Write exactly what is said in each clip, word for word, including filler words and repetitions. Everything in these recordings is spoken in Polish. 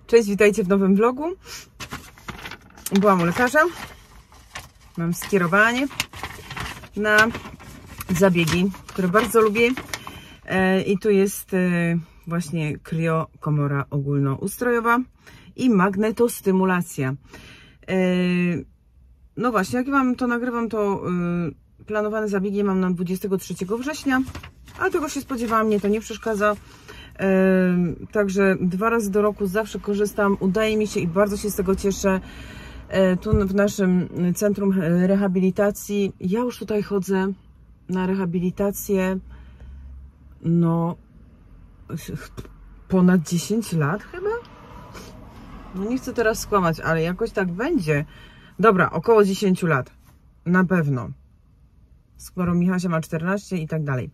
Cześć, witajcie w nowym vlogu. Byłam u lekarza. Mam skierowanie na zabiegi, które bardzo lubię. I tu jest właśnie kriokomora ogólnoustrojowa i magnetostymulacja. No właśnie, jak mam to nagrywam, to planowane zabiegi mam na dwudziestego trzeciego września, a tego się spodziewałam, mnie to nie przeszkadza. Yy, także dwa razy do roku zawsze korzystam, udaje mi się i bardzo się z tego cieszę. Yy, tu w naszym centrum rehabilitacji, ja już tutaj chodzę na rehabilitację no ponad dziesięć lat chyba. No nie chcę teraz skłamać, ale jakoś tak będzie. Dobra, około dziesięć lat na pewno. Skoro Michasia ma czternaście i tak dalej.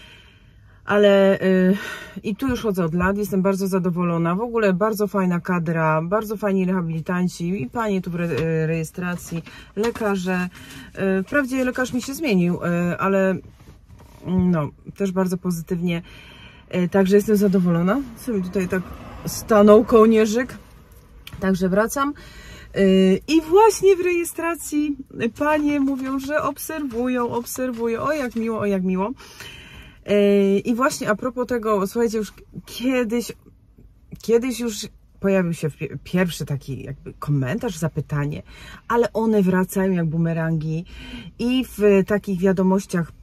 Ale yy, i tu już chodzę od lat, jestem bardzo zadowolona. W ogóle bardzo fajna kadra, bardzo fajni rehabilitanci i panie tu w re, yy, rejestracji, lekarze. Yy, wprawdzie lekarz mi się zmienił, yy, ale yy, no, też bardzo pozytywnie. Yy, także jestem zadowolona. Sobie tutaj tak stanął kołnierzyk. Także wracam. Yy, I właśnie w rejestracji panie mówią, że obserwują, obserwują. O jak miło, o jak miło. I właśnie a propos tego, słuchajcie, już kiedyś, kiedyś już pojawił się pierwszy taki jakby komentarz, zapytanie, ale one wracają jak bumerangi i w takich wiadomościach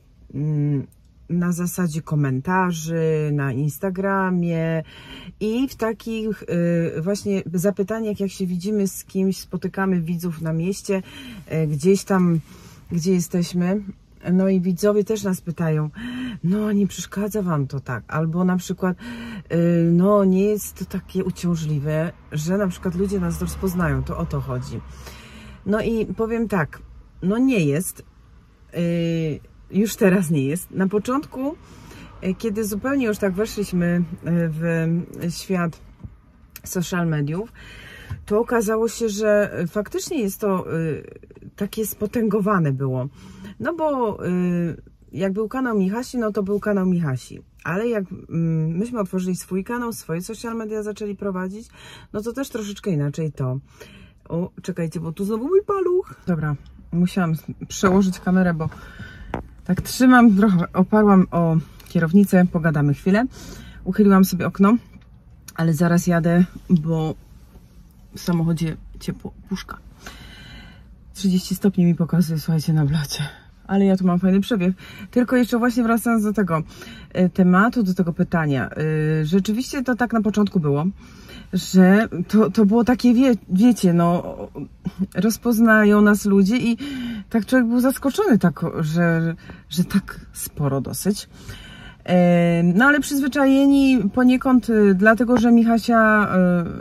na zasadzie komentarzy, na Instagramie i w takich właśnie zapytaniach, jak się widzimy z kimś, spotykamy widzów na mieście, gdzieś tam, gdzie jesteśmy. No i widzowie też nas pytają, no nie przeszkadza wam to tak, albo na przykład, yy, no nie jest to takie uciążliwe, że na przykład ludzie nas rozpoznają, to o to chodzi. No i powiem tak, no nie jest, yy, już teraz nie jest. Na początku, yy, kiedy zupełnie już tak weszliśmy w świat social mediów, to okazało się, że faktycznie jest to yy, takie spotęgowane było. No bo yy, jak był kanał Michasi, no to był kanał Michasi. Ale jak yy, myśmy otworzyli swój kanał, swoje social media zaczęli prowadzić, no to też troszeczkę inaczej to. O, czekajcie, bo tu znowu mój paluch. Dobra, musiałam przełożyć kamerę, bo tak trzymam, trochę oparłam o kierownicę, pogadamy chwilę. Uchyliłam sobie okno, ale zaraz jadę, bo w samochodzie ciepło, puszka. trzydzieści stopni mi pokazuje, słuchajcie, na blacie. Ale ja tu mam fajny przewiew. Tylko jeszcze właśnie wracając do tego tematu, do tego pytania. Rzeczywiście to tak na początku było, że to, to było takie, wie, wiecie, no, rozpoznają nas ludzie i tak człowiek był zaskoczony, tak, że, że tak sporo dosyć. No ale przyzwyczajeni poniekąd dlatego, że Michasia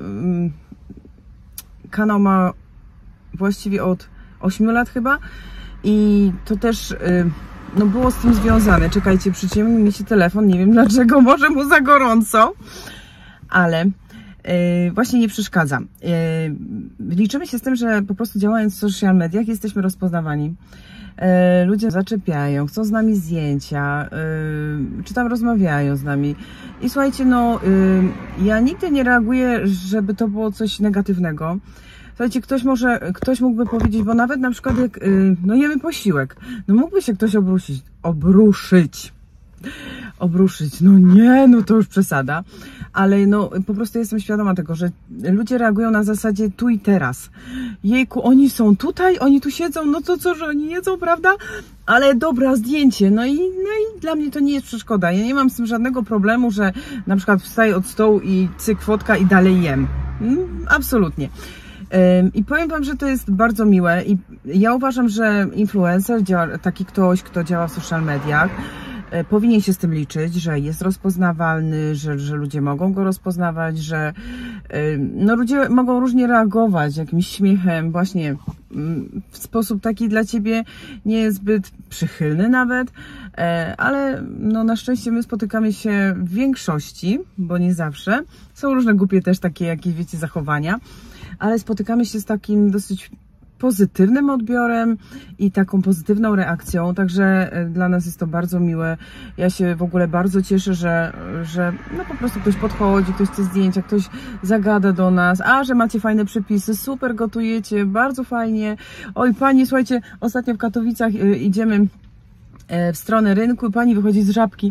kanał ma właściwie od ośmiu lat chyba i to też no, było z tym związane. Czekajcie, przyciemnił mi się telefon, nie wiem dlaczego, może mu za gorąco, ale yy, właśnie nie przeszkadza. Yy, liczymy się z tym, że po prostu działając w social mediach jesteśmy rozpoznawani. Yy, ludzie zaczepiają, chcą z nami zdjęcia, yy, czy tam rozmawiają z nami. I słuchajcie, no yy, ja nigdy nie reaguję, żeby to było coś negatywnego. Słuchajcie, ktoś może, ktoś mógłby powiedzieć, bo nawet na przykład jak, yy, no jemy posiłek, no mógłby się ktoś obruszyć, obruszyć, obruszyć, no nie, no to już przesada, ale no po prostu jestem świadoma tego, że ludzie reagują na zasadzie tu i teraz. Jejku, oni są tutaj, oni tu siedzą, no to co, że oni jedzą, prawda? Ale dobra, zdjęcie, no i, no i dla mnie to nie jest przeszkoda, ja nie mam z tym żadnego problemu, że na przykład wstaję od stołu i cyk, fotka i dalej jem, mm, absolutnie. I powiem wam, że to jest bardzo miłe i ja uważam, że influencer, taki ktoś, kto działa w social mediach, powinien się z tym liczyć, że jest rozpoznawalny, że, że ludzie mogą go rozpoznawać, że no, ludzie mogą różnie reagować jakimś śmiechem, właśnie w sposób taki dla ciebie niezbyt przychylny nawet, ale no, na szczęście my spotykamy się w większości, bo nie zawsze. Są różne głupie też takie jakieś, wiecie, zachowania, ale spotykamy się z takim dosyć pozytywnym odbiorem i taką pozytywną reakcją, także dla nas jest to bardzo miłe. Ja się w ogóle bardzo cieszę, że, że no po prostu ktoś podchodzi, ktoś chce zdjęcia, ktoś zagada do nas, a że macie fajne przepisy, super gotujecie, bardzo fajnie. Oj pani, słuchajcie, ostatnio w Katowicach idziemy w stronę rynku i pani wychodzi z Żabki.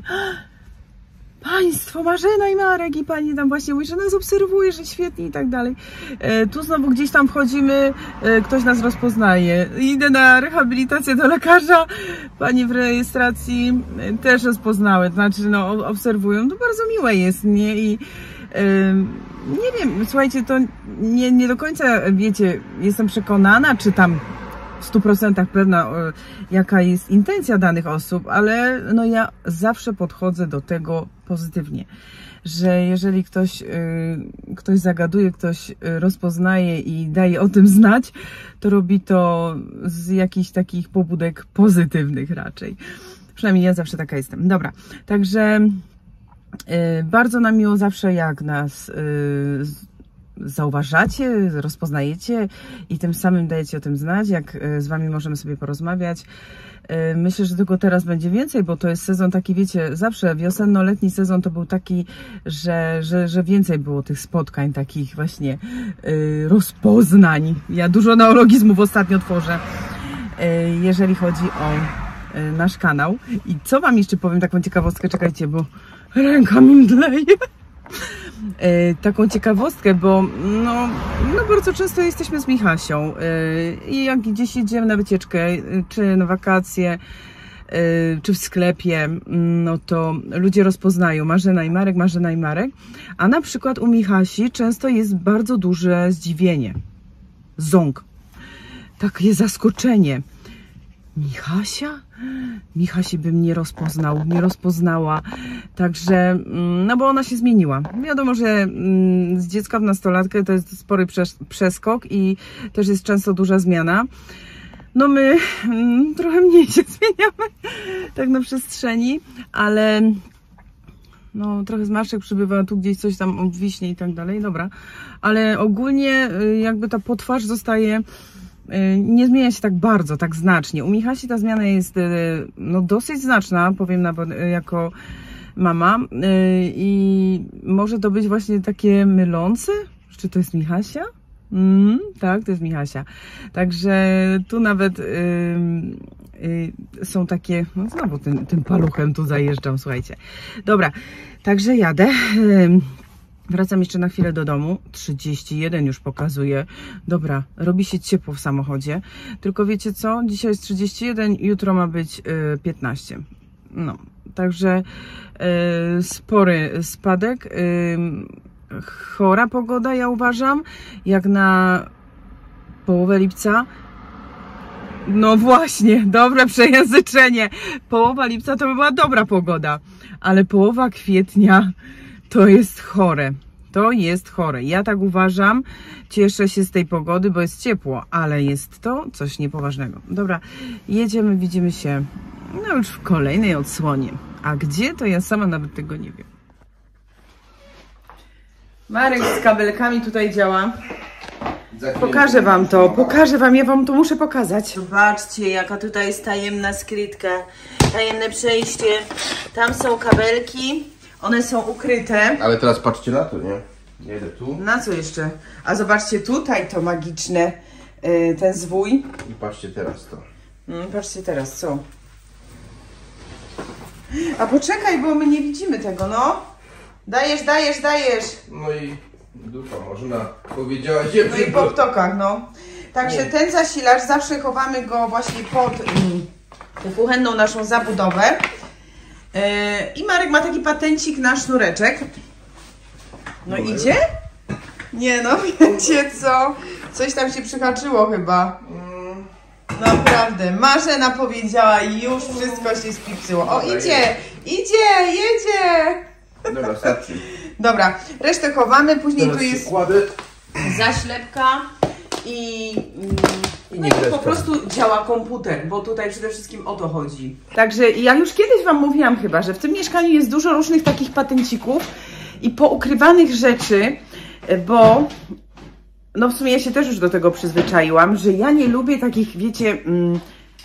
Państwo, Marzena i Marek, i pani tam właśnie mówi, że nas obserwuje, że świetnie i tak dalej. E, tu znowu gdzieś tam wchodzimy, e, ktoś nas rozpoznaje. Idę na rehabilitację do lekarza, pani w rejestracji e, też rozpoznały, to znaczy no obserwują, to bardzo miłe jest, nie? I e, nie wiem, słuchajcie, to nie, nie do końca, wiecie, jestem przekonana, czy tam w stu procentach pewna, jaka jest intencja danych osób, ale no ja zawsze podchodzę do tego pozytywnie, że jeżeli ktoś, ktoś zagaduje, ktoś rozpoznaje i daje o tym znać, to robi to z jakichś takich pobudek pozytywnych raczej. Przynajmniej ja zawsze taka jestem. Dobra, także bardzo nam miło zawsze, jak nas zauważacie, rozpoznajecie i tym samym dajecie o tym znać, jak z wami możemy sobie porozmawiać. Myślę, że tego teraz będzie więcej, bo to jest sezon taki, wiecie, zawsze wiosenno-letni sezon to był taki, że, że, że więcej było tych spotkań, takich właśnie yy, rozpoznań. Ja dużo neologizmów ostatnio tworzę, yy, jeżeli chodzi o yy, nasz kanał. I co wam jeszcze powiem, taką ciekawostkę, czekajcie, bo ręka mi mdleje. Yy, taką ciekawostkę, bo no, no bardzo często jesteśmy z Michasią yy, i jak gdzieś jedziemy na wycieczkę, yy, czy na wakacje, yy, czy w sklepie, yy, no to ludzie rozpoznają Marzena i Marek, Marzena i Marek, a na przykład u Michasi często jest bardzo duże zdziwienie, ząg, takie zaskoczenie. Michasia? Michasi bym nie rozpoznał, nie rozpoznała. Także, no bo ona się zmieniła. Wiadomo, że z dziecka w nastolatkę to jest spory przeskok i też jest często duża zmiana. No my trochę mniej się zmieniamy, tak na przestrzeni, ale no trochę zmarszczek przybywa, tu gdzieś coś tam obwiśnie i tak dalej, dobra. Ale ogólnie jakby ta potwarz zostaje, nie zmienia się tak bardzo, tak znacznie. U Michasi ta zmiana jest no, dosyć znaczna, powiem nawet jako mama, i może to być właśnie takie mylące, czy to jest Michasia? Mm, tak, to jest Michasia. Także tu nawet yy, yy, są takie, no znowu tym, tym paluchem tu zajeżdżam, słuchajcie. Dobra, także jadę. Yy. Wracam jeszcze na chwilę do domu. trzydzieści jeden już pokazuje. Dobra, robi się ciepło w samochodzie. Tylko wiecie co? Dzisiaj jest trzydzieści jeden, jutro ma być yy, piętnaście. No, także yy, spory spadek. Yy, chora pogoda, ja uważam. Jak na połowę lipca. No właśnie, dobre przejęzyczenie. Połowa lipca to by była dobra pogoda. Ale połowa kwietnia to jest chore. To jest chore. Ja tak uważam. Cieszę się z tej pogody, bo jest ciepło, ale jest to coś niepoważnego. Dobra, jedziemy, widzimy się no już w kolejnej odsłonie. A gdzie, to ja sama nawet tego nie wiem. Marek z kabelkami tutaj działa. Pokażę wam to, pokażę wam, ja wam to muszę pokazać. Zobaczcie, jaka tutaj jest tajemna skrytka, tajemne przejście. Tam są kabelki. One są ukryte. Ale teraz patrzcie na to, nie? Jedę tu. Na co jeszcze? A zobaczcie tutaj to magiczne, yy, ten zwój. I patrzcie teraz to. Mm, patrzcie teraz, co? A poczekaj, bo my nie widzimy tego, no. Dajesz, dajesz, dajesz. No i dupa, można powiedziała się. No i po ptokach, no. Także nie. Ten zasilacz zawsze chowamy go właśnie pod yy, kuchenną naszą zabudowę. I Marek ma taki patencik na sznureczek. No idzie? Nie no, wiecie co? Coś tam się przyhaczyło chyba. Naprawdę. Marzena powiedziała i już wszystko się spipsyło. O, idzie! Idzie! Jedzie! Dobra, starczy. Dobra, resztę chowamy. Później Teraz tu jest kładę. zaślepka i... No i po prostu działa komputer, bo tutaj przede wszystkim o to chodzi. Także ja już kiedyś wam mówiłam chyba, że w tym mieszkaniu jest dużo różnych takich patencików i poukrywanych rzeczy, bo no w sumie ja się też już do tego przyzwyczaiłam, że ja nie lubię takich, wiecie, mm,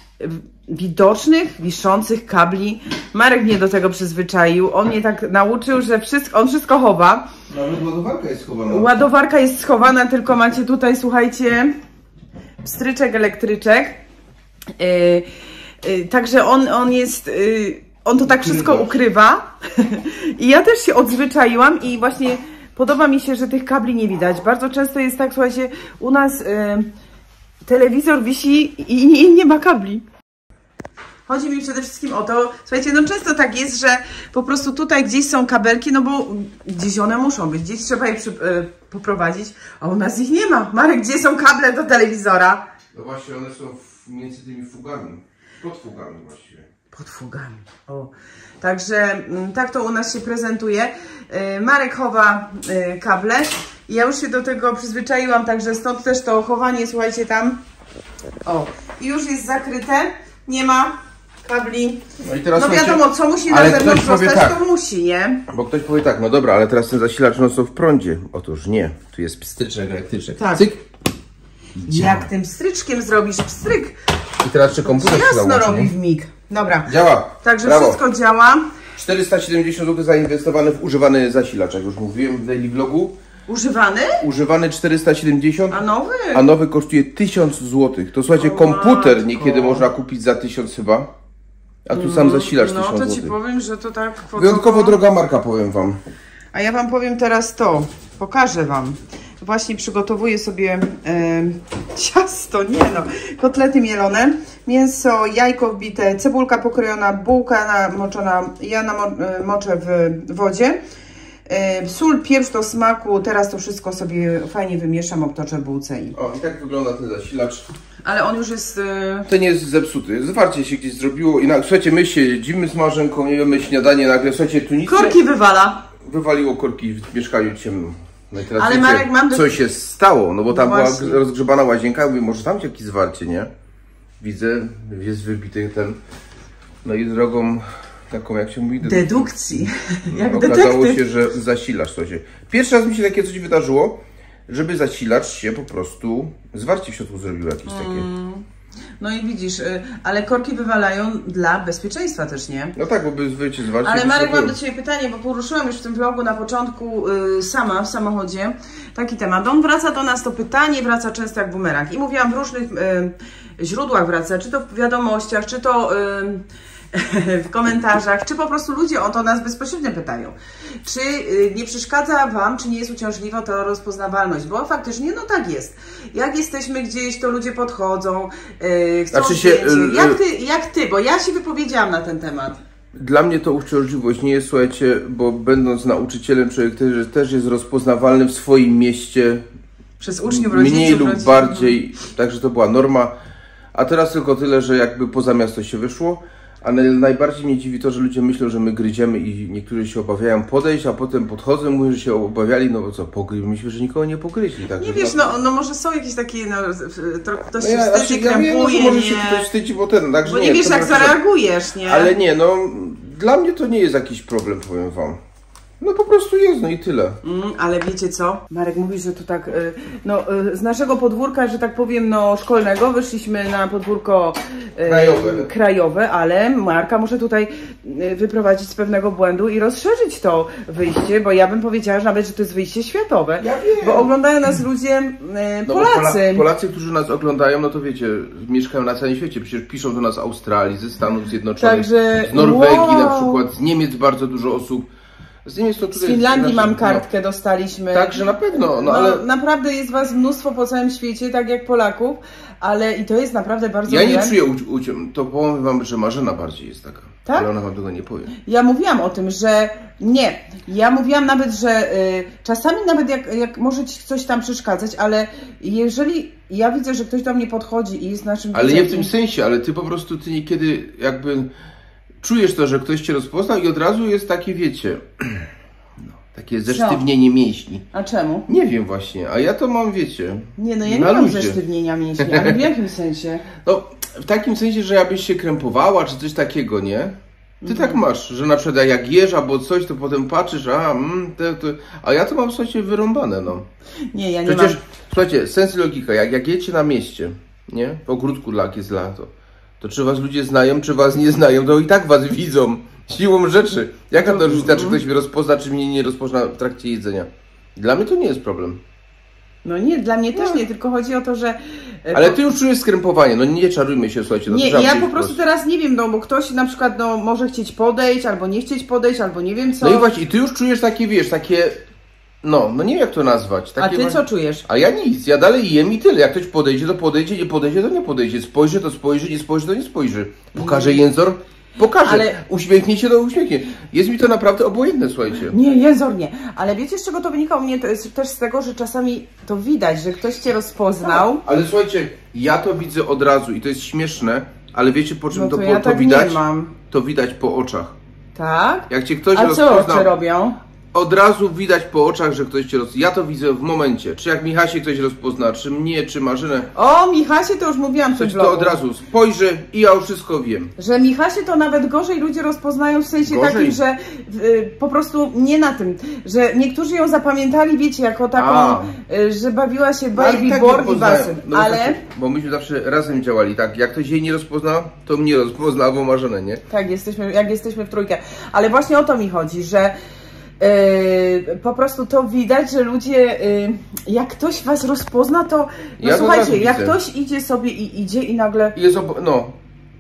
widocznych, wiszących kabli. Marek mnie do tego przyzwyczaił. On mnie tak nauczył, że wszystko, on wszystko chowa. Nawet ładowarka jest schowana. Ładowarka jest schowana, tylko macie tutaj, słuchajcie, pstryczek, elektryczek. Yy, yy, także on, on jest... Yy, on to tak wszystko ukrywa. I ja też się odzwyczaiłam i właśnie podoba mi się, że tych kabli nie widać. Bardzo często jest tak, słuchajcie, u nas yy, telewizor wisi i nie, nie ma kabli. Chodzi mi przede wszystkim o to, słuchajcie, no często tak jest, że po prostu tutaj gdzieś są kabelki, no bo gdzieś one muszą być, gdzieś trzeba je przy, yy, poprowadzić, a u nas ich nie ma. Marek, gdzie są kable do telewizora? No właśnie, one są w, między tymi fugami, pod fugami właściwie. Pod fugami, o. Także tak to u nas się prezentuje. Yy, Marek chowa yy, kable. Ja już się do tego przyzwyczaiłam, także stąd też to chowanie, słuchajcie, tam. O, i już jest zakryte, nie ma kabli. No, i teraz no wiadomo, co musi na zewnątrz zostać, tak, to musi, nie? Bo ktoś powie tak, no dobra, ale teraz ten zasilacz no są w prądzie. Otóż nie, tu jest pstryczek elektryczny. Tak. Cyk. Jak tym pstryczkiem zrobisz pstryk? I teraz czy komputer się jasno robi w mig. Dobra. Działa. Także brawo. Wszystko działa. czterysta siedemdziesiąt złotych zainwestowane w używany zasilacz, jak już mówiłem w daily vlogu. Używany? Używany czterysta siedemdziesiąt, a nowy? A nowy kosztuje tysiąc złotych. To słuchajcie, o, komputer matko. Niekiedy można kupić za tysiąc chyba, a tu sam zasilacz no, tysiąc złotych. No to ci powiem, że to tak... Kwotowo... Wyjątkowo droga marka, powiem wam. A ja wam powiem teraz to, pokażę wam. Właśnie przygotowuję sobie e, ciasto, nie no, kotlety mielone, mięso, jajko wbite, cebulka pokrojona, bułka namoczona, ja namoczę w wodzie. E, sól, pieprz do smaku, teraz to wszystko sobie fajnie wymieszam, obtoczę w bułce. I... O, i tak wygląda ten zasilacz. Ale on już jest... E... Ten jest zepsuty, zwarcie się gdzieś zrobiło i na, słuchajcie, my siedzimy z Marzenką, nie jemy śniadanie, nagle, słuchajcie, tu nic... Korki wywala. Wywaliło korki w mieszkaniu ciemnym. No i teraz ale wiecie, Marek, mam do... co się stało, no bo tam no była właśnie. rozgrzebana łazienka, mówię, może tam jakieś zwarcie, nie? Widzę, jest wybity ten, no i drogą taką, jak się mówi... Dedukcji, jak okazało detektyw. się, że zasilacz to się... Pierwszy raz mi się takie coś wydarzyło, żeby zasilacz się po prostu, zwarcie w środku zrobiło jakieś takie. Mm. No i widzisz, ale korki wywalają dla bezpieczeństwa też, nie? No tak, bo by wyjście zwarcie... Ale Marek, mam do Ciebie pytanie, bo poruszyłam już w tym vlogu na początku y, sama w samochodzie taki temat. On wraca do nas, to pytanie wraca często jak bumerang. I mówiłam w różnych y, źródłach wraca, czy to w wiadomościach, czy to... Y, w komentarzach, czy po prostu ludzie o to nas bezpośrednio pytają. Czy nie przeszkadza Wam, czy nie jest uciążliwa to rozpoznawalność? Bo faktycznie, no tak jest. Jak jesteśmy gdzieś, to ludzie podchodzą, yy, chcą znaczy się, zdjęcie. Jak ty, jak ty, bo ja się wypowiedziałam na ten temat. Dla mnie to uciążliwość nie jest, słuchajcie, bo będąc nauczycielem, człowiek też, też jest rozpoznawalny w swoim mieście. Przez uczniów, rodziców. Mniej lub rodziców. bardziej, także to była norma. A teraz tylko tyle, że jakby poza miasto się wyszło. Ale najbardziej mnie dziwi to, że ludzie myślą, że my gryziemy i niektórzy się obawiają podejść, a potem podchodzą, mówią, że się obawiali, no bo co, pogryźli. Myślę, że nikogo nie pogryźli. Tak, nie wiesz, no, no może są jakieś takie, no, trochę ktoś no się ja, wstydzi, ja krępuje, wiem, może nie? się ktoś wstydzi, bo ten, także bo nie, nie wiesz, jak zareagujesz, nie? Ale nie, no, dla mnie to nie jest jakiś problem, powiem wam. No po prostu jest, no i tyle. Mm, ale wiecie co? Marek mówi, że to tak, y, no y, z naszego podwórka, że tak powiem, no szkolnego, wyszliśmy na podwórko y, krajowe. krajowe, ale Marka może tutaj y, wyprowadzić z pewnego błędu i rozszerzyć to wyjście, bo ja bym powiedziała, że nawet, że to jest wyjście światowe. Ja wiem. Bo oglądają nas ludzie y, no Polacy. Pola Polacy, którzy nas oglądają, no to wiecie, mieszkają na całym świecie. Przecież piszą do nas z Australii, ze Stanów Zjednoczonych, Także, z Norwegii wow. na przykład, z Niemiec bardzo dużo osób. Z, Niemiec to z Finlandii mam kartkę, no, dostaliśmy. Także na pewno, no, no ale... Naprawdę jest Was mnóstwo po całym świecie, tak jak Polaków, ale i to jest naprawdę bardzo Ja miłe. nie czuję uciął, to powiem wam, że Marzena bardziej jest taka, tak? ale ona wam tego nie powie. Ja mówiłam o tym, że nie. Ja mówiłam nawet, że y, czasami nawet jak, jak może Ci coś tam przeszkadzać, ale jeżeli ja widzę, że ktoś do mnie podchodzi i jest naszym... Ale nie w tym sensie, ale Ty po prostu, Ty niekiedy jakby... Czujesz to, że ktoś Cię rozpoznał i od razu jest takie, wiecie, no, takie zesztywnienie Co? mięśni. A czemu? Nie wiem właśnie, a ja to mam, wiecie, Nie, no ja nie mam zesztywnienia mięśni, ale w jakim sensie? No, w takim sensie, że abyś się krępowała, czy coś takiego, nie? Ty tak masz, że na przykład jak jesz albo coś, to potem patrzysz, a, mm, to, to, a ja to mam, słuchajcie, wyrąbane, no. Nie, ja nie Przecież, mam. słuchajcie, sens i logika, jak, jak jecie na mieście, nie, w ogródku, jak jest lato, to czy was ludzie znają, czy was nie znają, to i tak was widzą, siłą rzeczy. Jaka to różnica, czy ktoś mnie rozpozna, czy mnie nie rozpozna w trakcie jedzenia? Dla mnie to nie jest problem. No nie, dla mnie też nie, tylko chodzi o to, że... Ale ty już czujesz skrępowanie, no nie czarujmy się, słuchajcie. No nie, ja po prostu teraz nie wiem, no bo ktoś na przykład no, może chcieć podejść, albo nie chcieć podejść, albo nie wiem co. No i właśnie, i ty już czujesz takie, wiesz, takie... No, no nie wiem jak to nazwać. Takie A ty właśnie... co czujesz? A ja nic, ja dalej jem i tyle. Jak ktoś podejdzie, to podejdzie, nie podejdzie, to nie podejdzie. Spojrzy, to spojrzy, nie spojrzy, to nie spojrzy. Pokaże jęzor, pokaże. Ale... Uśmiechnie się, to uśmiechnie. Jest mi to naprawdę obojętne, słuchajcie. Nie, jęzor nie. Ale wiecie, z czego to wynika u mnie? To jest też z tego, że czasami to widać, że ktoś cię rozpoznał. Tak, ale słuchajcie, ja to widzę od razu i to jest śmieszne, ale wiecie po czym no to, to, ja po, to tak widać? Nie mam. To widać po oczach. Tak? Jak cię ktoś A rozpoznał... co oczy robią? Od razu widać po oczach, że ktoś cię roz... Ja to widzę w momencie. Czy jak Michasie ktoś rozpozna, czy mnie, czy Marzynę. O, Michasie to już mówiłam przed to od razu spojrzy i ja już wszystko wiem. Że Michasie to nawet gorzej ludzie rozpoznają w sensie gorzej? takim, że y, po prostu nie na tym, że niektórzy ją zapamiętali, wiecie, jako taką, y, że bawiła się baby tak board i basy. No ale... Tak, bo myśmy zawsze razem działali, tak? Jak ktoś jej nie rozpozna, to mnie rozpozna, albo Marzynę, nie? Tak, jesteśmy, jak jesteśmy w trójkę. Ale właśnie o to mi chodzi, że Yy, po prostu to widać, że ludzie, yy, jak ktoś was rozpozna, to, no ja słuchajcie, to jak widzę. ktoś idzie sobie i idzie i nagle... Jest ob... no.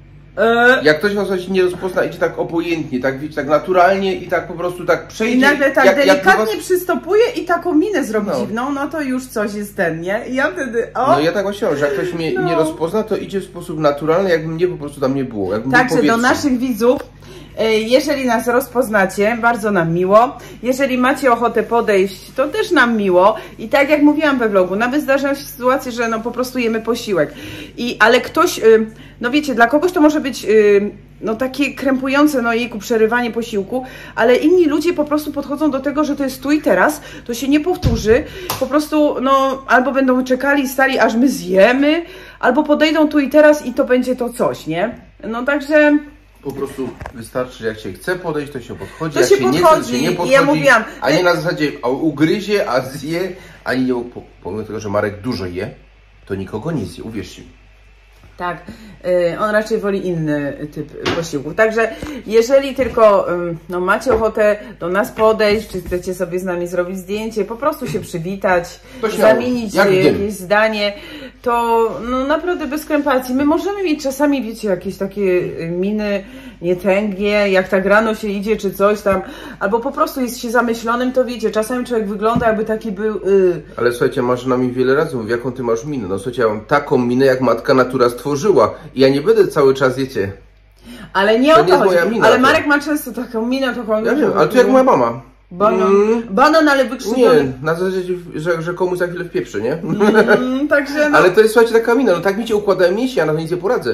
Yy, jak ktoś was nie rozpozna, idzie tak obojętnie, tak wiecie, tak naturalnie i tak po prostu tak przejdzie. I nagle tak jak, delikatnie jak was... przystopuje i taką minę zrobi no. dziwną, no to już coś jest ten, nie? I ja wtedy, o! No ja tak właśnie mam, że jak ktoś mnie no. nie rozpozna, to idzie w sposób naturalny, jakby mnie po prostu tam nie było. Także do naszych widzów, jeżeli nas rozpoznacie, bardzo nam miło. Jeżeli macie ochotę podejść, to też nam miło. I tak jak mówiłam we vlogu, nawet zdarzają się sytuacje, że no po prostu jemy posiłek. I, ale ktoś, no wiecie, dla kogoś to może być no takie krępujące, no jejku, przerywanie posiłku, ale inni ludzie po prostu podchodzą do tego, że to jest tu i teraz, to się nie powtórzy. Po prostu, no, albo będą czekali, stali, aż my zjemy, albo podejdą tu i teraz i to będzie to coś, nie? No także... Po prostu wystarczy, jak się chce podejść, to się podchodzi, To jak się się podchodzi, nie chce, to się nie podchodzi, ja mówiłam, a nie na zasadzie a ugryzie, a zje, ani nie, pomimo tego, że Marek dużo je, to nikogo nie zje, uwierzcie mi. Tak, yy, on raczej woli inny typ posiłków. Także jeżeli tylko yy, no, macie ochotę do nas podejść, czy chcecie sobie z nami zrobić zdjęcie, po prostu się przywitać, zamienić Jak jakieś wiem. zdanie, to no, naprawdę bez krępacji. My możemy mieć czasami, wiecie, jakieś takie miny nietęgie, jak tak rano się idzie, czy coś tam, albo po prostu jest się zamyślonym, to wiecie, czasami człowiek wygląda, jakby taki był... Yy. Ale słuchajcie, Marzyna mi wiele razy mówi, jaką ty masz minę. No słuchajcie, ja mam taką minę, jak matka natura stworzyła i ja nie będę cały czas, wiecie... Ale nie to o nie to jest chodzi. moja mina, ale to... Marek ma często taką minę, taką... Ja wiem, ale to jak moja mama. Banan, mm. banan ale wykrzywiony. Nie, na zasadzie, że, że komuś za chwilę wpieprzy, nie? Mm, także no. Ale to jest, słuchajcie, taka mina, no tak mi cię układają mięśnie, ja na to nic nie poradzę.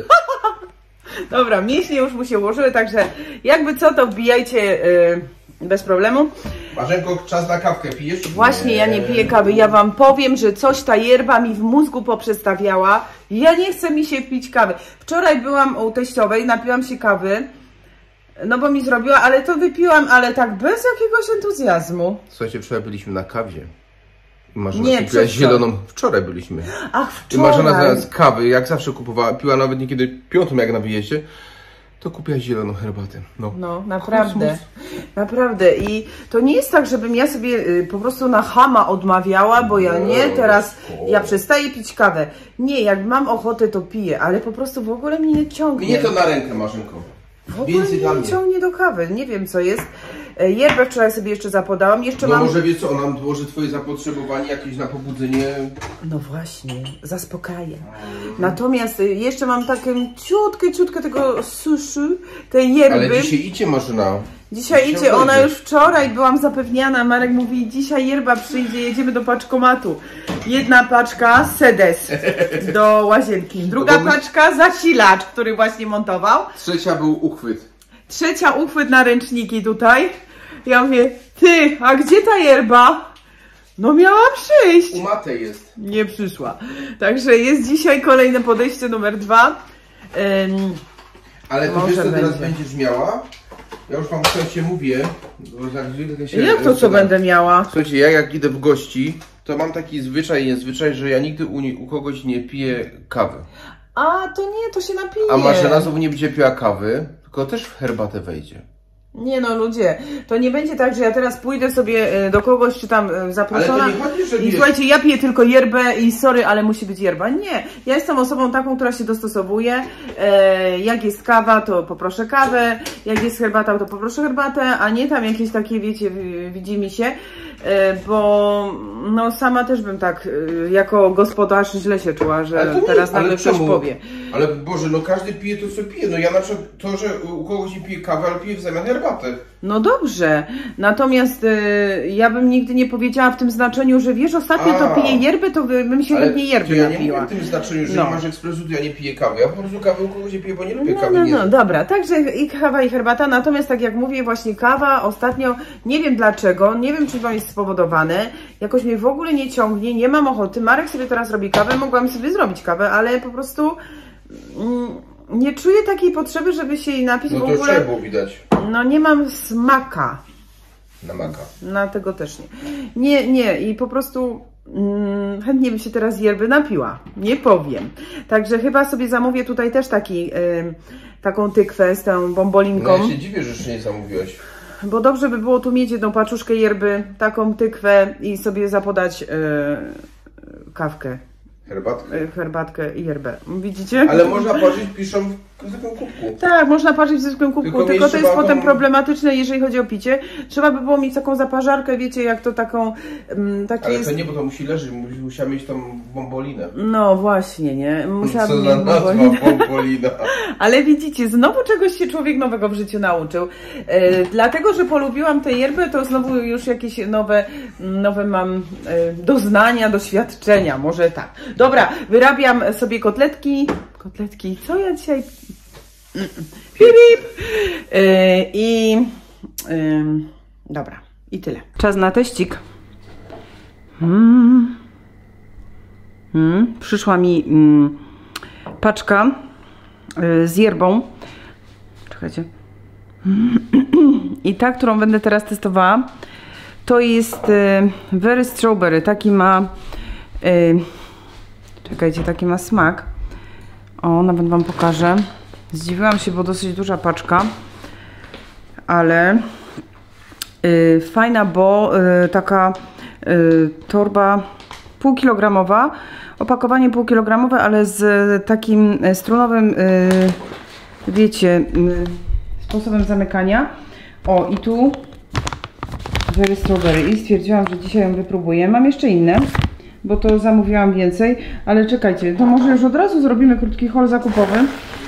Dobra, mięśnie już mu się ułożyły, także jakby co, to wbijajcie yy, bez problemu. Marzenko, czas na kawkę, pijesz? Właśnie, nie. Ja nie piję kawy, ja wam powiem, że coś ta yerba mi w mózgu poprzestawiała. Ja nie chcę mi się pić kawy. Wczoraj byłam u teściowej, napiłam się kawy, no bo mi zrobiła, ale to wypiłam, ale tak bez jakiegoś entuzjazmu. Słuchajcie, wczoraj byliśmy na kawie. I Marzena nie, kupiła zieloną. Wczoraj byliśmy. Ach, wczoraj. I Marzena zamiast kawy, jak zawsze kupowała, piła nawet niekiedy piątą jak na wyjeździe, to kupiła zieloną herbatę. No, no naprawdę. Kosmos. Naprawdę. I to nie jest tak, żebym ja sobie y, po prostu na chama odmawiała, bo ja nie, teraz ja przestaję pić kawę. Nie, jak mam ochotę, to piję, ale po prostu w ogóle mnie nie ciągnie. Mnie to na rękę, Marzenko. W ogóle mnie nie ciągnie do kawy. Nie wiem, co jest. Yerbę wczoraj sobie jeszcze zapodałam. Jeszcze no mam... może wiesz co, ona może twoje zapotrzebowanie jakieś na pobudzenie... No właśnie, zaspokaja. Hmm. Natomiast jeszcze mam takie ciutkę, ciutkę tego sushi, tej yerby. Ale dzisiaj idzie Marzena. Dzisiaj, dzisiaj idzie, ona już wczoraj byłam zapewniana. Marek mówi, dzisiaj yerba przyjdzie, jedziemy do paczkomatu. Jedna paczka sedes do łazienki. Druga my... paczka zasilacz, który właśnie montował. Trzecia był uchwyt. Trzecia uchwyt na ręczniki tutaj. Ja mówię, ty, a gdzie ta yerba? No miała przyjść. U Matej jest. Nie przyszła. Także jest dzisiaj kolejne podejście numer dwa. Um, Ale to wiesz, co teraz będziesz miała? Ja już wam słuchajcie mówię, bo tak zwykle się... Jak to co będę miała? Słuchajcie, ja jak idę w gości, to mam taki zwyczaj, niezwyczaj, że ja nigdy u, nie, u kogoś nie piję kawy. A, to nie, to się napije. A Marzena znowu nie będzie piła kawy, tylko też w herbatę wejdzie. Nie no ludzie, to nie będzie tak, że ja teraz pójdę sobie do kogoś, czy tam zaproszona. Ale to nie chodzi, że i słuchajcie, ja piję tylko yerbę i sorry, ale musi być yerba. Nie, ja jestem osobą taką, która się dostosowuje. E, jak jest kawa, to poproszę kawę, jak jest herbata, to poproszę herbatę, a nie tam jakieś takie, wiecie, widzi mi się. E, bo no sama też bym tak e, jako gospodarz źle się czuła, że nie, teraz nagle coś powie. Ale Boże, no każdy pije to, co pije. No ja na przykład to, że u kogoś nie pije kawy, ale piję w zamian herbatę. No dobrze, natomiast y, ja bym nigdy nie powiedziała w tym znaczeniu, że wiesz, ostatnio A, to piję yerbę, to bym się chętnie yerby ja napiła. nie mówię w tym znaczeniu, że no. nie masz ekspresu, to ja nie piję kawy. Ja po prostu kawę u kogoś nie piję, bo nie lubię no, kawy. No, nie no, dobra, także i kawa i herbata, natomiast tak jak mówię, właśnie kawa ostatnio, nie wiem dlaczego, nie wiem czy to jest spowodowane, jakoś mnie w ogóle nie ciągnie, nie mam ochoty. Marek sobie teraz robi kawę, mogłam sobie zrobić kawę, ale po prostu... Mm, nie czuję takiej potrzeby, żeby się jej napić no w ogóle. No to trzeba było widać. No nie mam smaka. Na maka. Na tego też nie. Nie, nie i po prostu mm, chętnie bym się teraz yerby napiła. Nie powiem. Także chyba sobie zamówię tutaj też taki, y, taką tykwę z tą bombolinką. No ja się dziwię, że jeszcze nie zamówiłaś. Bo dobrze by było tu mieć jedną paczuszkę yerby, taką tykwę i sobie zapodać y, kawkę. Herbatkę? Herbatkę i yerbę. Widzicie? Ale można parzyć, piszą w zwykłym kubku. Tak, można parzyć w zwykłym kubku, tylko, tylko to jest potem tą... problematyczne, jeżeli chodzi o picie. Trzeba by było mieć taką zaparzarkę, wiecie, jak to taką... Um, Ale jest... to nie, bo to musi leżeć, musiała mieć tą bombolinę. No właśnie, nie? Musiałabym Co za mieć nazwa bombolina. Ale widzicie, znowu czegoś się człowiek nowego w życiu nauczył. E, dlatego, że polubiłam tę yerbę, to znowu już jakieś nowe, nowe mam e, doznania, doświadczenia, może tak. Dobra, wyrabiam sobie kotletki. Kotletki, co ja dzisiaj... Pip, pip. Yy, I yy, dobra, i tyle. Czas na teścik. Hmm. Hmm. Przyszła mi hmm, paczka yy, z yerbą. Czekajcie. I ta, którą będę teraz testowała, to jest yy, Very Strawberry. Taki ma yy, czekajcie, taki ma smak. O, nawet wam pokażę. Zdziwiłam się, bo dosyć duża paczka, ale yy, fajna, bo yy, taka yy, torba półkilogramowa, opakowanie półkilogramowe, ale z takim strunowym, yy, wiecie, yy, sposobem zamykania. O, i tu Very Strawberry i stwierdziłam, że dzisiaj ją wypróbuję. Mam jeszcze inne, bo to zamówiłam więcej, ale czekajcie, to może już od razu zrobimy krótki haul zakupowy.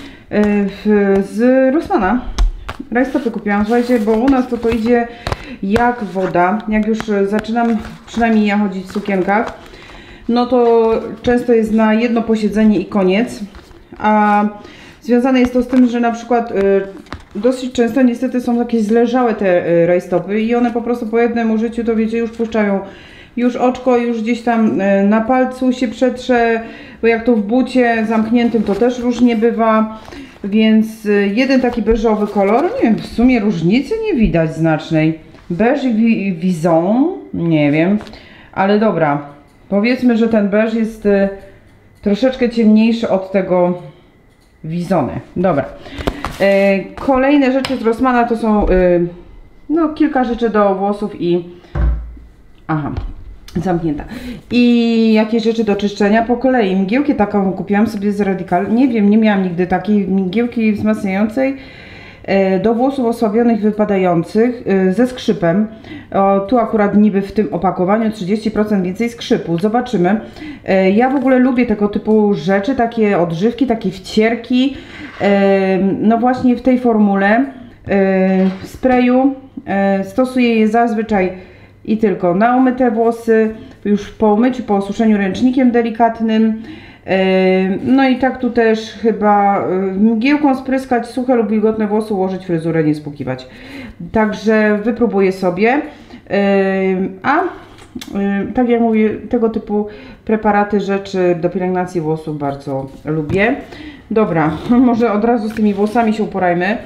Z Rossmana rajstopy kupiłam, słuchajcie, bo u nas to to idzie jak woda. Jak już zaczynam, przynajmniej ja chodzić w sukienkach, no to często jest na jedno posiedzenie i koniec. A związane jest to z tym, że na przykład dosyć często niestety są takie zleżałe te rajstopy i one po prostu po jednym użyciu, to wiecie, już puszczają już oczko, już gdzieś tam na palcu się przetrze, bo jak to w bucie zamkniętym to też różnie bywa, więc jeden taki beżowy kolor, nie wiem, w sumie różnicy nie widać znacznej. Beż i Vison, nie wiem, ale dobra, powiedzmy, że ten beż jest troszeczkę ciemniejszy od tego Visony. Dobra. Kolejne rzeczy z Rossmana to są no, kilka rzeczy do włosów i aha, zamknięta. I jakieś rzeczy do czyszczenia po kolei. Mgiełkę taką kupiłam sobie z Radical. Nie wiem, nie miałam nigdy takiej mgiełki wzmacniającej do włosów osłabionych, wypadających ze skrzypem. O, tu akurat niby w tym opakowaniu trzydzieści procent więcej skrzypu. Zobaczymy. Ja w ogóle lubię tego typu rzeczy, takie odżywki, takie wcierki. No właśnie w tej formule w sprayu stosuję je zazwyczaj i tylko na umyte włosy, już po umyciu, po osuszeniu ręcznikiem delikatnym. No i tak tu też chyba mgiełką spryskać suche lub wilgotne włosy, ułożyć fryzurę, nie spłukiwać. Także wypróbuję sobie. A tak jak mówię, tego typu preparaty, rzeczy do pielęgnacji włosów bardzo lubię. Dobra, może od razu z tymi włosami się uporajmy.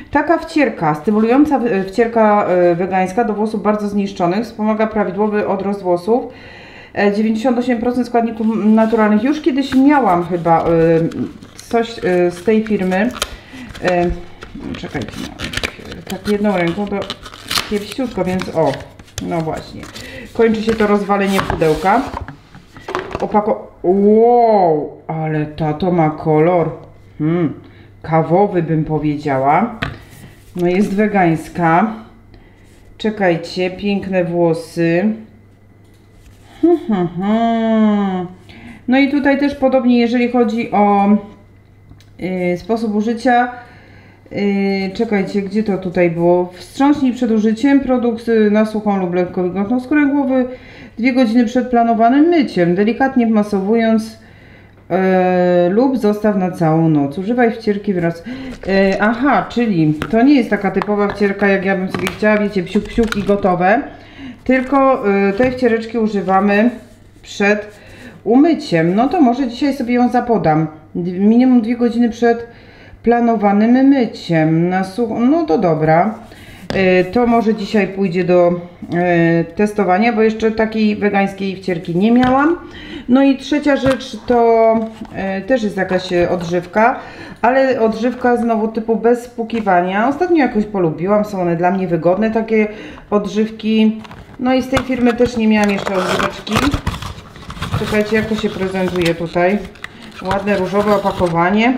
Taka wcierka, stymulująca wcierka wegańska do włosów bardzo zniszczonych, wspomaga prawidłowy odrost włosów. dziewięćdziesiąt osiem procent składników naturalnych. Już kiedyś miałam chyba coś z tej firmy. Czekajcie, tak jedną ręką to kiepściutko, więc o, no właśnie. Kończy się to rozwalenie pudełka. Opako... Wow, ale ta to ma kolor hmm, kawowy, bym powiedziała. No jest wegańska. Czekajcie, piękne włosy. Hmm, hmm, hmm. No i tutaj też podobnie, jeżeli chodzi o yy, sposób użycia. Yy, czekajcie, gdzie to tutaj było? Wstrząśnij przed użyciem produkt na suchą lub lekko wilgotną skórę głowy dwie godziny przed planowanym myciem, delikatnie wmasowując yy, lub zostaw na całą noc. Używaj wcierki wraz. Yy, aha, czyli to nie jest taka typowa wcierka, jak ja bym sobie chciała, wiecie, psiuk, psiuk i gotowe, tylko yy, tej wciereczki używamy przed umyciem. No to może dzisiaj sobie ją zapodam. Minimum dwie godziny przed planowanym myciem na sucho. No to dobra. To może dzisiaj pójdzie do testowania, bo jeszcze takiej wegańskiej wcierki nie miałam. No i trzecia rzecz to też jest jakaś odżywka, ale odżywka znowu typu bez spłukiwania. Ostatnio jakoś polubiłam, są one dla mnie wygodne, takie odżywki. No i z tej firmy też nie miałam jeszcze odżyweczki. Czekajcie, jak to się prezentuje tutaj. Ładne różowe opakowanie.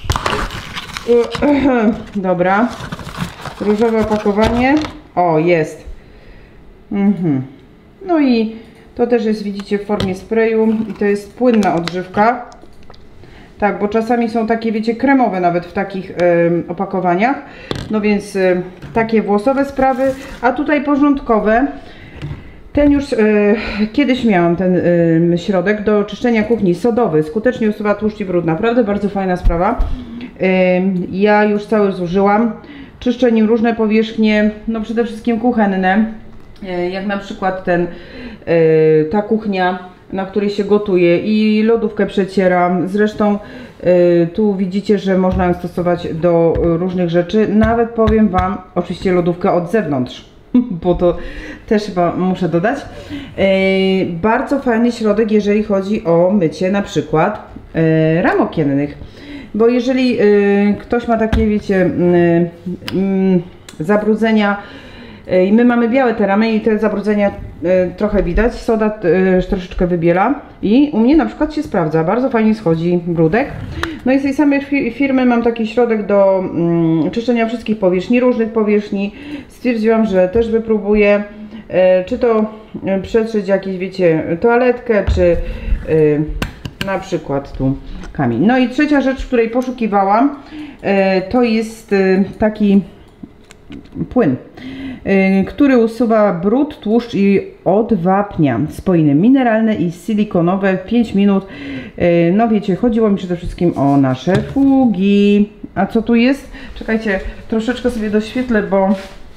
Dobra. Różowe opakowanie. O, jest. Mhm. No i to też jest, widzicie, w formie sprayu i to jest płynna odżywka. Tak, bo czasami są takie, wiecie, kremowe nawet w takich y, opakowaniach. No więc y, takie włosowe sprawy, a tutaj porządkowe. Ten już y, kiedyś miałam ten y, środek do czyszczenia kuchni, sodowy. Skutecznie usuwa tłuszcz i brud. Naprawdę bardzo fajna sprawa. Y, ja już cały zużyłam. Czyszczę nim różne powierzchnie, no przede wszystkim kuchenne, y, jak na przykład ten, y, ta kuchnia, na której się gotuje, i lodówkę przecieram. Zresztą y, tu widzicie, że można ją stosować do różnych rzeczy. Nawet powiem Wam, oczywiście lodówkę od zewnątrz, bo to też chyba muszę dodać. Yy, bardzo fajny środek, jeżeli chodzi o mycie na przykład yy, ram okiennych. Bo jeżeli yy, ktoś ma takie, wiecie, yy, yy, zabrudzenia, i my mamy białe te ramy i te zabrudzenia y, trochę widać, soda y, troszeczkę wybiela i u mnie na przykład się sprawdza, bardzo fajnie schodzi brudek. No i z tej samej firmy mam taki środek do y, czyszczenia wszystkich powierzchni, różnych powierzchni. Stwierdziłam, że też wypróbuję, y, czy to y, przetrzeć jakieś, wiecie, toaletkę, czy y, na przykład tu kamień. No i trzecia rzecz, której poszukiwałam, y, to jest y, taki płyn, który usuwa brud, tłuszcz i odwapnia. Spojiny mineralne i silikonowe w pięć minut. No wiecie, chodziło mi przede wszystkim o nasze fugi. A co tu jest? Czekajcie, troszeczkę sobie doświetlę, bo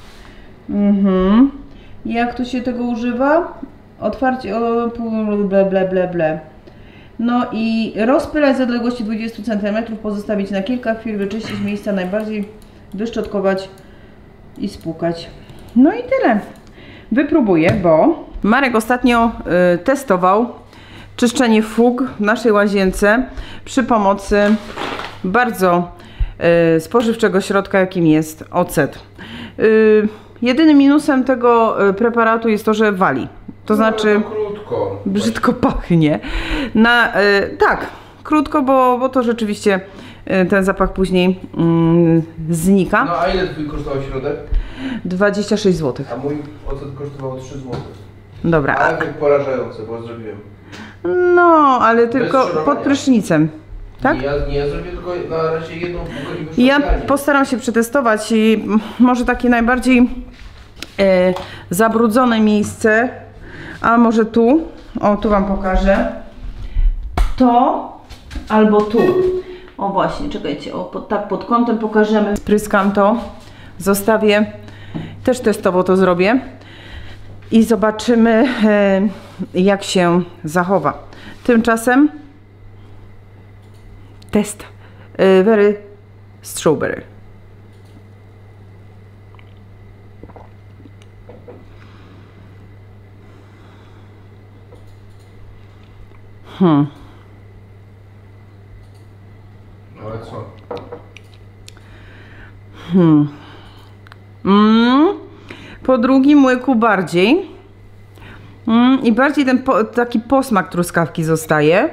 mhm. Jak tu się tego używa? Otwarcie, o, ble, ble, ble, ble. No i rozpylać z odległości dwudziestu centymetrów, pozostawić na kilka chwil, wyczyścić miejsca najbardziej, wyszczotkować i spłukać. No i tyle. Wypróbuję, bo Marek ostatnio y, testował czyszczenie fug w naszej łazience przy pomocy bardzo y, spożywczego środka, jakim jest ocet. Y, jedynym minusem tego y, preparatu jest to, że wali. To no, znaczy to krótko. Brzydko pachnie. Na, y, tak, krótko, bo, bo to rzeczywiście ten zapach później mm, znika. No a ile twój kosztował środek? dwadzieścia sześć złotych. A mój ocet kosztował trzy złote. Dobra. Ale efekt porażający, bo zrobiłem. No, ale tylko pod prysznicem. Tak? Nie, ja, nie, ja zrobię tylko na razie jedną półkę i wyszło. Ja postaram się przetestować i może takie najbardziej e, zabrudzone miejsce, a może tu, o tu Wam pokażę, to albo tu. O właśnie, czekajcie, o, pod, tak pod kątem pokażemy. Spryskam to, zostawię, też testowo to zrobię i zobaczymy, e, jak się zachowa. Tymczasem test e, Very Strawberry. Hmm. Ale co? Hmm. Mm. Po drugim łyku bardziej. Mm. I bardziej ten po, taki posmak truskawki zostaje.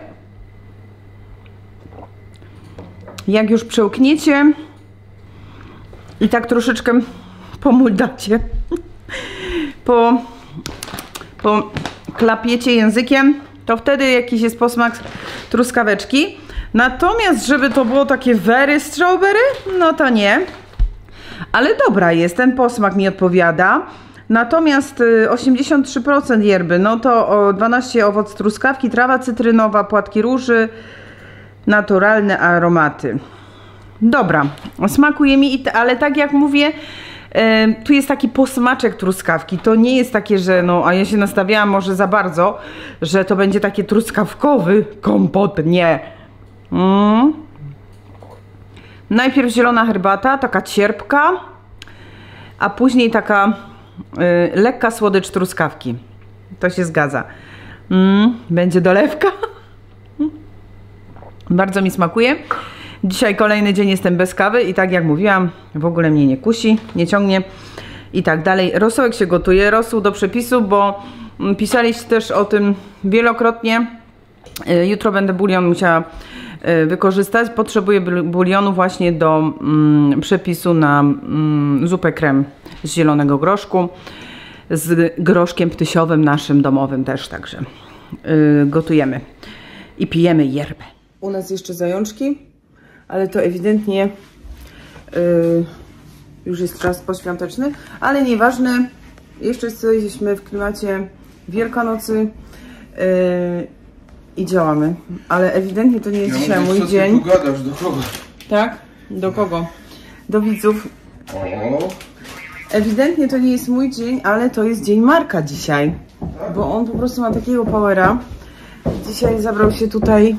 Jak już przełkniecie i tak troszeczkę pomuldacie, po, po klapiecie językiem, to wtedy jakiś jest posmak truskaweczki. Natomiast, żeby to było takie very strawberry, no to nie. Ale dobra jest, ten posmak mi odpowiada. Natomiast osiemdziesiąt trzy procent yerby, no to dwanaście procent owoc truskawki, trawa cytrynowa, płatki róży, naturalne aromaty. Dobra, smakuje mi, ale tak jak mówię, e, tu jest taki posmaczek truskawki. To nie jest takie, że no, a ja się nastawiałam może za bardzo, że to będzie takie truskawkowy kompot. Nie. Mm. Najpierw zielona herbata, taka cierpka, a później taka y, lekka słodycz truskawki. To się zgadza. Mm. Będzie dolewka. Bardzo mi smakuje. Dzisiaj kolejny dzień jestem bez kawy i tak jak mówiłam, w ogóle mnie nie kusi, nie ciągnie i tak dalej. Rosołek się gotuje, rosół do przepisu, bo pisaliście też o tym wielokrotnie. Jutro będę bulion musiała wykorzystać. Potrzebuję bulionu właśnie do mm, przepisu na mm, zupę krem z zielonego groszku, z groszkiem ptysiowym naszym domowym też, także yy, gotujemy i pijemy yerbę. U nas jeszcze zajączki, ale to ewidentnie yy, już jest czas poświąteczny, ale nieważne, jeszcze jesteśmy w klimacie Wielkanocy yy, i działamy, ale ewidentnie to nie jest ja dzisiaj mówię, mój co dzień. Ty tu gadasz, do kogo? Tak? Do kogo? Do widzów. O. Ewidentnie to nie jest mój dzień, ale to jest dzień Marka dzisiaj, bo on po prostu ma takiego powera. Dzisiaj zabrał się tutaj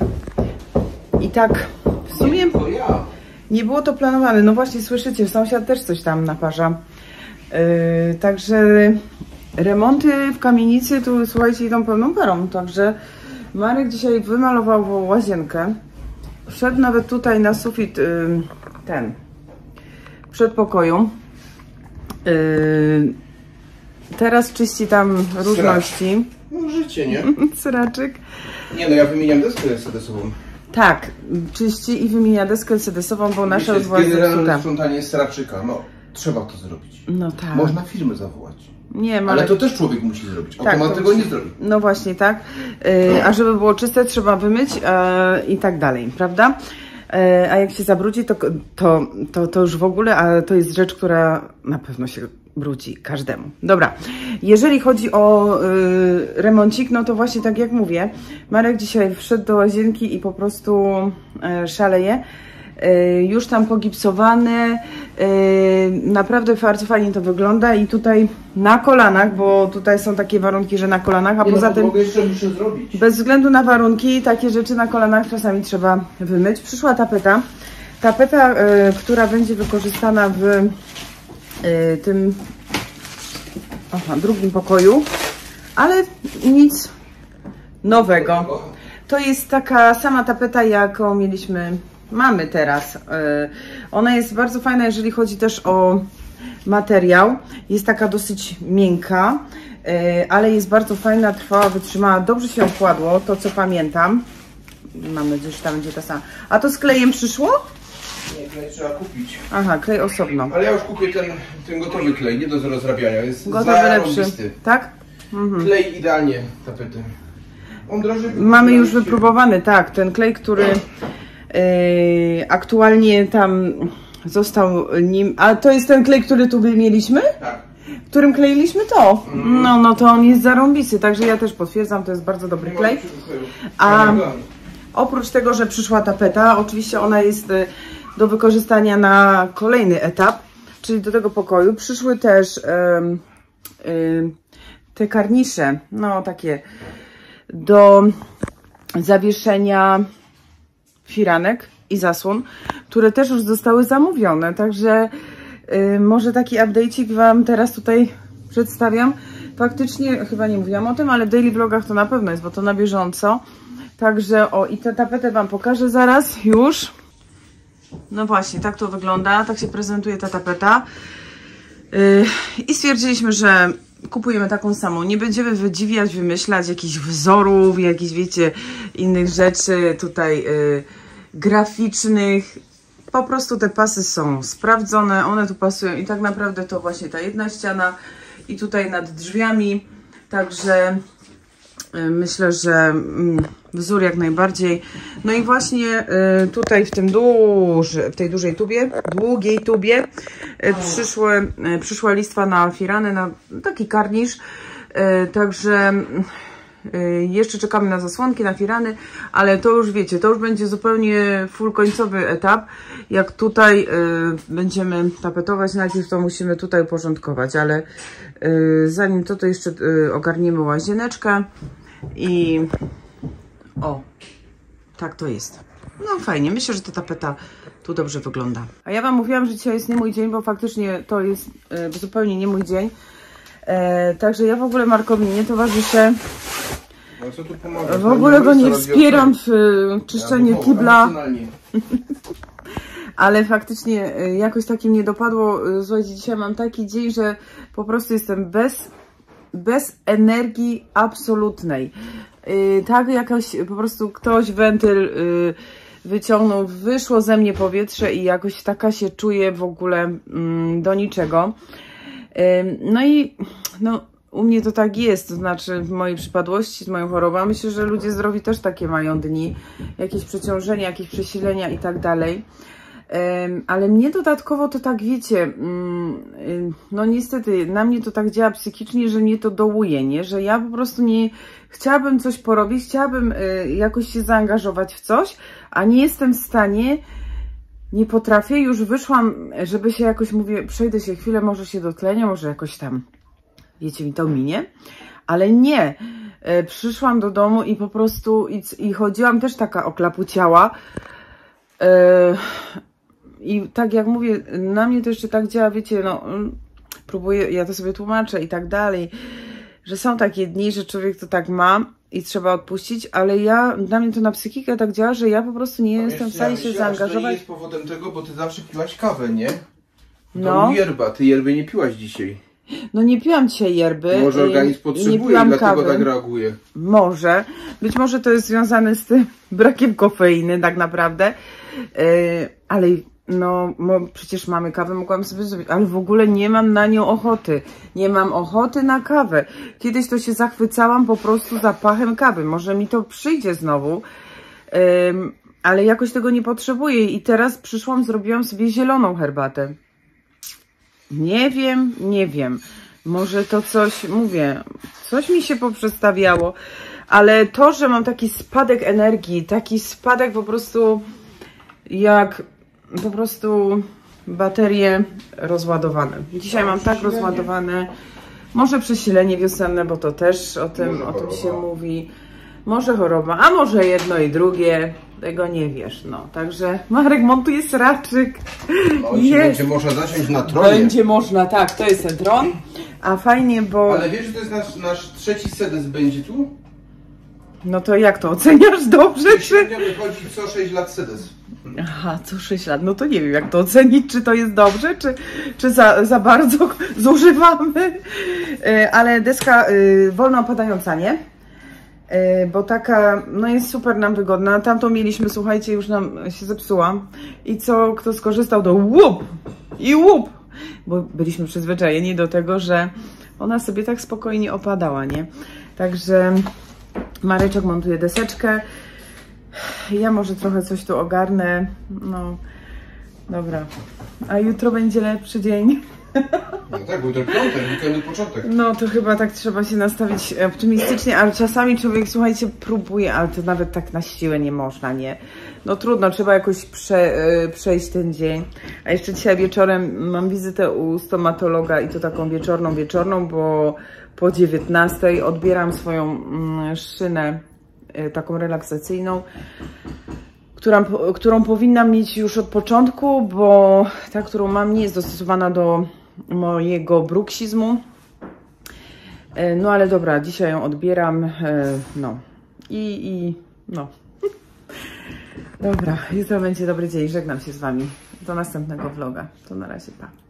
i tak w sumie nie było to planowane. No właśnie słyszycie, sąsiad też coś tam naparza. Yy, także remonty w kamienicy tu, słuchajcie, idą pełną parą. Także Marek dzisiaj wymalował łazienkę. Wszedł nawet tutaj na sufit yy, ten przedpokoju. Yy, teraz czyści tam różności. No życie, nie? Sraczyk. Nie no, ja wymieniam deskę L C D-ową. Tak, czyści i wymienia deskę L C D-ową, bo nasza już była zepsuta. Generalne sprzątanie straczyka, no trzeba to zrobić. No tak. Można firmy zawołać. Nie, ale... ale to też człowiek musi zrobić. Tak, automat tego musi... nie zrobi. No właśnie, tak. Yy, a żeby było czyste, trzeba wymyć yy, i tak dalej, prawda? Yy, a jak się zabrudzi, to, to, to, to już w ogóle, a to jest rzecz, która na pewno się brudzi każdemu. Dobra, jeżeli chodzi o yy, remoncik, no to właśnie tak jak mówię, Marek dzisiaj wszedł do łazienki i po prostu yy, szaleje. Yy, już tam pogipsowany, yy, naprawdę bardzo fajnie to wygląda i tutaj na kolanach, bo tutaj są takie warunki, że na kolanach, a nie poza no, tym mogę jeszcze muszę zrobić. Bez względu na warunki, takie rzeczy na kolanach czasami trzeba wymyć. Przyszła tapeta, tapeta, yy, która będzie wykorzystana w yy, tym aha, drugim pokoju, ale nic nowego. To jest taka sama tapeta, jaką mieliśmy, mamy teraz. Yy, ona jest bardzo fajna, jeżeli chodzi też o materiał. Jest taka dosyć miękka, yy, ale jest bardzo fajna, trwała, wytrzymała. Dobrze się układło, to co pamiętam. Mam nadzieję, że tam będzie ta sama. A to z klejem przyszło? Nie, klej trzeba kupić. Aha, klej osobno. Ale ja już kupię ten, ten gotowy klej, nie do rozrabiania. Jest gotowy lepszy, tak? Mhm. Klej idealnie tapety. On droży. Mamy już wypróbowany, tak, ten klej, który yy, aktualnie tam został nim. A to jest ten klej, który tu mieliśmy? Tak. Którym kleiliśmy to? Mm. No, no to on jest zarąbisty, także ja też potwierdzam, to jest bardzo dobry klej. A oprócz tego, że przyszła tapeta, oczywiście ona jest do wykorzystania na kolejny etap, czyli do tego pokoju. Przyszły też yy, yy, te karnisze, no takie do zawieszenia firanek i zasłon, które też już zostały zamówione, także yy, może taki update'ik Wam teraz tutaj przedstawiam. Faktycznie, chyba nie mówiłam o tym, ale w daily vlogach to na pewno jest, bo to na bieżąco. Także o, i tę tapetę Wam pokażę zaraz już. No właśnie, tak to wygląda, tak się prezentuje ta tapeta. Yy, I stwierdziliśmy, że kupujemy taką samą. Nie będziemy wydziwiać, wymyślać jakichś wzorów, jakichś, wiecie, innych rzeczy tutaj yy, graficznych. Po prostu te pasy są sprawdzone, one tu pasują i tak naprawdę to właśnie ta jedna ściana i tutaj nad drzwiami. Także yy, myślę, że yy, wzór jak najbardziej. No i właśnie yy, tutaj w tym duży, w tej dużej tubie, długiej tubie yy, przyszły, yy, przyszła listwa na firany, na taki karnisz. Yy, także yy, jeszcze czekamy na zasłonki, na firany, ale to już wiecie, to już będzie zupełnie full końcowy etap. Jak tutaj yy, będziemy tapetować, najpierw to musimy tutaj uporządkować, ale yy, zanim to, to jeszcze yy, ogarniemy łazieneczkę i o, tak to jest. No fajnie, myślę, że ta tapeta tu dobrze wygląda. A ja Wam mówiłam, że dzisiaj jest nie mój dzień, bo faktycznie to jest e, zupełnie nie mój dzień. E, także ja w ogóle Markowi nie towarzyszę. No, co tu pomaga? W ogóle go nie wspieram w e, czyszczeniu ja kibla. Ale faktycznie e, jakoś takim nie dopadło. E, słuchajcie, dzisiaj mam taki dzień, że po prostu jestem bez, bez energii absolutnej. Yy, tak jakoś po prostu ktoś wentyl yy, wyciągnął, wyszło ze mnie powietrze i jakoś taka się czuję w ogóle yy, do niczego. Yy, no i no, u mnie to tak jest, to znaczy w mojej przypadłości, z moją chorobą, myślę, że ludzie zdrowi też takie mają dni, jakieś przeciążenia, jakieś przesilenia i tak dalej. Ale mnie dodatkowo to tak, wiecie, no niestety na mnie to tak działa psychicznie, że mnie to dołuje, nie? Że ja po prostu nie chciałabym coś porobić, chciałabym jakoś się zaangażować w coś, a nie jestem w stanie, nie potrafię, już wyszłam, żeby się jakoś, mówię, przejdę się chwilę, może się dotlenię, może jakoś tam, wiecie, mi to minie, ale nie. Przyszłam do domu i po prostu, i, i chodziłam też taka oklapuciała. I tak jak mówię, na mnie to jeszcze tak działa, wiecie, no, próbuję, ja to sobie tłumaczę i tak dalej, że są takie dni, że człowiek to tak ma i trzeba odpuścić, ale ja, dla mnie to na psychikę tak działa, że ja po prostu nie no jestem w stanie ja się zaangażować. To nie jest powodem tego, bo ty zawsze piłaś kawę, nie? To no. yerba, ty yerby nie piłaś dzisiaj. No nie piłam dzisiaj yerby. Może organizm potrzebuje, nie dlatego kawy. Tak reaguje. Może. Być może to jest związane z tym brakiem kofeiny tak naprawdę. Yy, ale no, no przecież mamy kawę, mogłam sobie zrobić, ale w ogóle nie mam na nią ochoty. Nie mam ochoty na kawę. Kiedyś to się zachwycałam po prostu zapachem kawy. Może mi to przyjdzie znowu. Yy, ale jakoś tego nie potrzebuję. I teraz przyszłam, zrobiłam sobie zieloną herbatę. Nie wiem, nie wiem. Może to coś, mówię, coś mi się poprzestawiało, ale to, że mam taki spadek energii, taki spadek po prostu jak po prostu baterie rozładowane. Dzisiaj mam tak rozładowane, może przesilenie wiosenne, bo to też o tym, o tym się mówi. Może choroba, a może jedno i drugie. Tego nie wiesz, no. Także Marek montuje sraczyk. No, będzie można zasiąść na tronie. Będzie można, tak, to jest ten tron. A fajnie, bo... Ale wiesz, że to jest nasz, nasz trzeci sedes będzie tu? No to jak to oceniasz? Dobrze, czy... Średnio wychodzi co sześć lat sedes. Aha, co sześć lat. No to nie wiem, jak to ocenić, czy to jest dobrze, czy, czy za, za bardzo zużywamy. Ale deska wolno opadająca, nie? Bo taka, no jest super nam wygodna. Tamtą mieliśmy, słuchajcie, już nam się zepsuła. I co, kto skorzystał, to łup i łup. Bo byliśmy przyzwyczajeni do tego, że ona sobie tak spokojnie opadała, nie? Także Mareczek montuje deseczkę. Ja może trochę coś tu ogarnę. No, dobra. A jutro będzie lepszy dzień. No tak, był to piątek, weekendu początek. No to chyba tak trzeba się nastawić optymistycznie, ale czasami człowiek, słuchajcie, próbuje, ale to nawet tak na siłę nie można, nie? No trudno, trzeba jakoś prze, przejść ten dzień. A jeszcze dzisiaj wieczorem mam wizytę u stomatologa i to taką wieczorną, wieczorną, bo po dziewiętnastej odbieram swoją szynę taką relaksacyjną, Która, którą powinnam mieć już od początku, bo ta, którą mam, nie jest dostosowana do mojego bruksizmu. No ale dobra, dzisiaj ją odbieram, no i, i No. Dobra, jutro będzie dobry dzień. Żegnam się z Wami. Do następnego vloga. To na razie, pa.